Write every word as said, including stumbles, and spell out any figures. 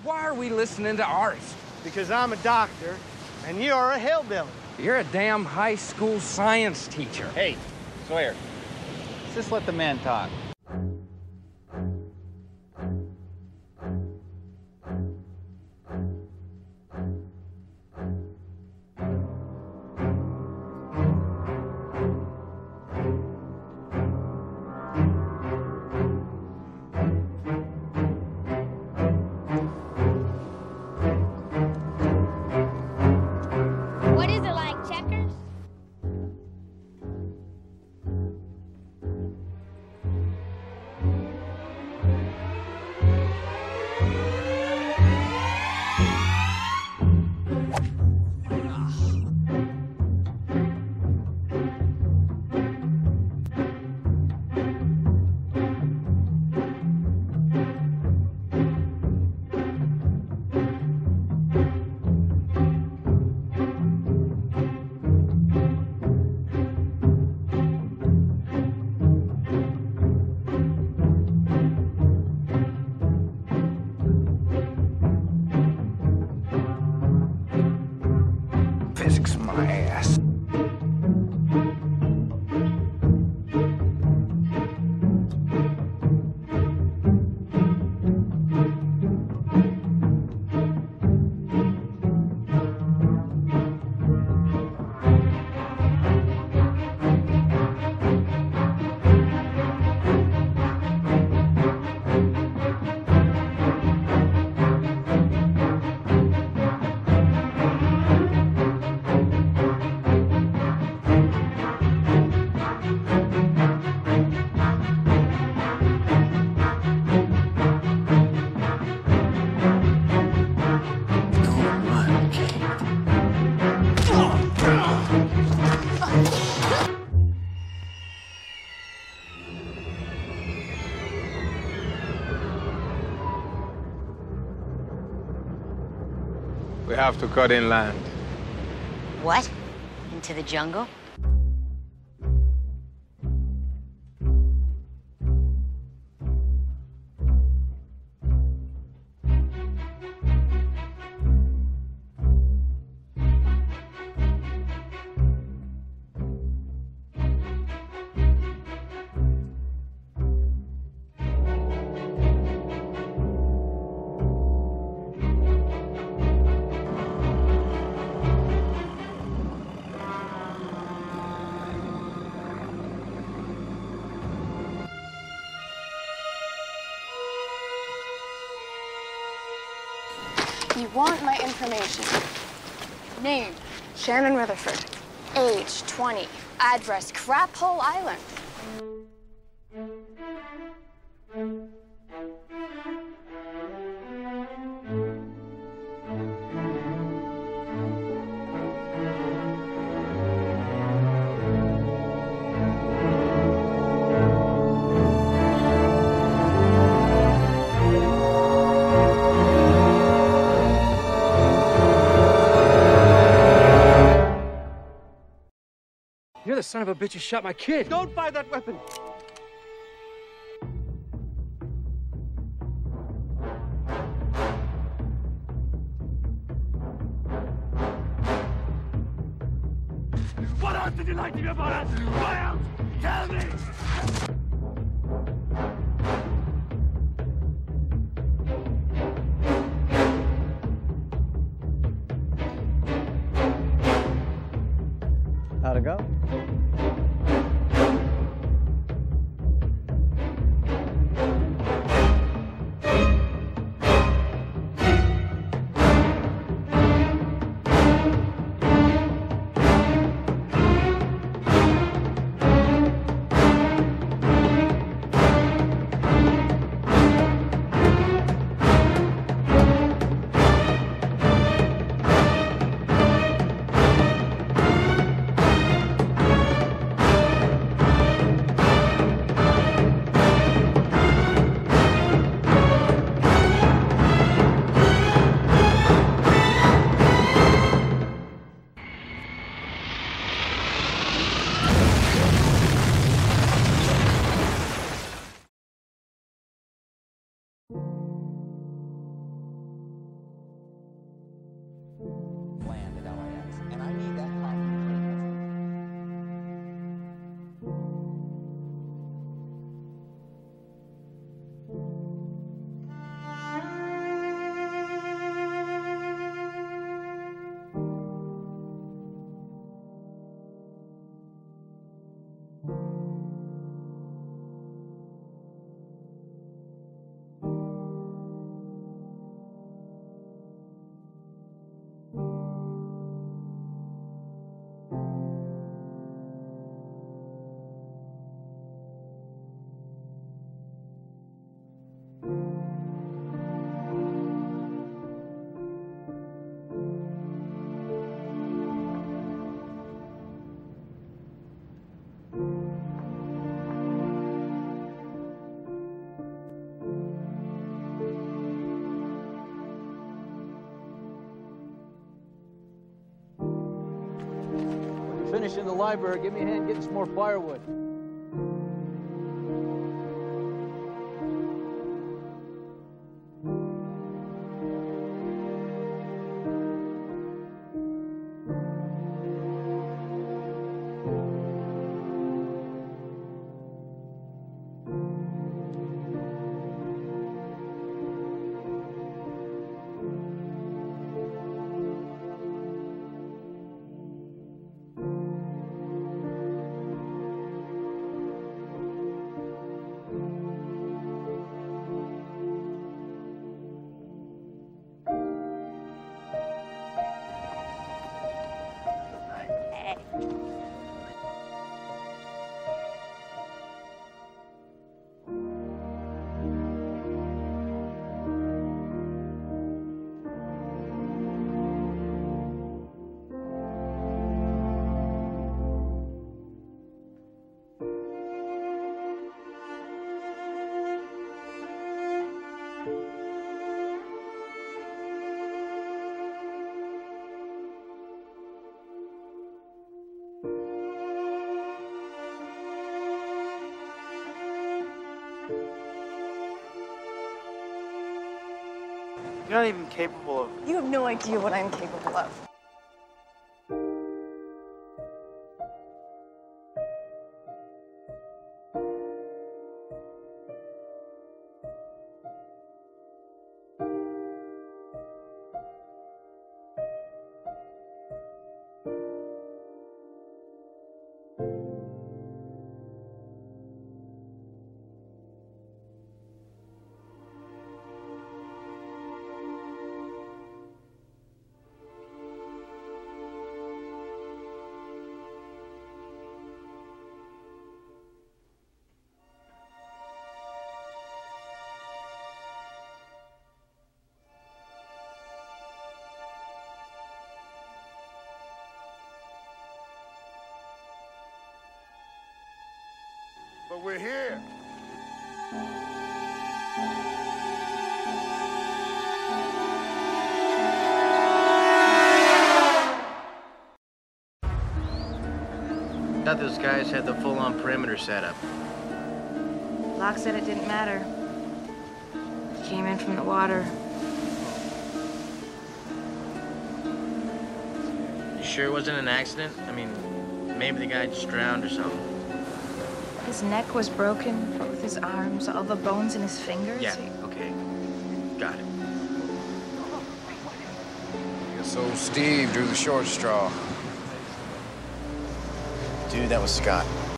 Why are we listening to art? Because I'm a doctor, and you're a hillbilly. You're a damn high school science teacher. Hey, Sawyer, let's just let the man talk. What is it, like checkers? Physics my ass. We have to cut inland. What? Into the jungle? You want my information. Name, Shannon Rutherford. Age, twenty. Address, Crap Hole Island. You're the son of a bitch who shot my kid. Don't buy that weapon. What else did you like to me about us? What else? Tell me! How'd it go? Land at L A X. And I need that coffee. Finish in the library. Give me a hand getting some more firewood. You're not even capable of... You have no idea what I'm capable of. But we're here. Thought those guys had the full-on perimeter setup. Locke said it didn't matter. He came in from the water. You sure it wasn't an accident? I mean, maybe the guy just drowned or something. His neck was broken, both his arms, all the bones in his fingers. Yeah, okay. Got it. Guess old Steve drew the short straw. Dude, that was Scott.